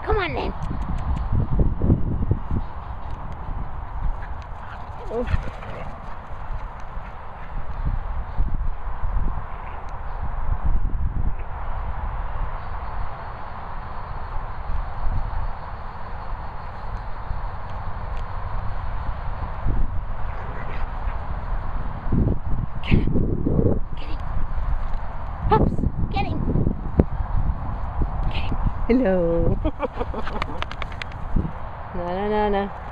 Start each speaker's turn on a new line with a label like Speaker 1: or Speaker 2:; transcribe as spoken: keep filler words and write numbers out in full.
Speaker 1: Come on then. Oh. Get him. Get him. Pups, get him. Get him. Hello. Na na na na.